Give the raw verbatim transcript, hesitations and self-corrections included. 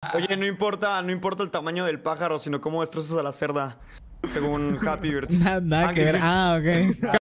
Oye, no importa, no importa el tamaño del pájaro, sino cómo destrozas a la cerda. Según Happy Birds. Nada, nada que Angry ver. Birds. Ah, ok.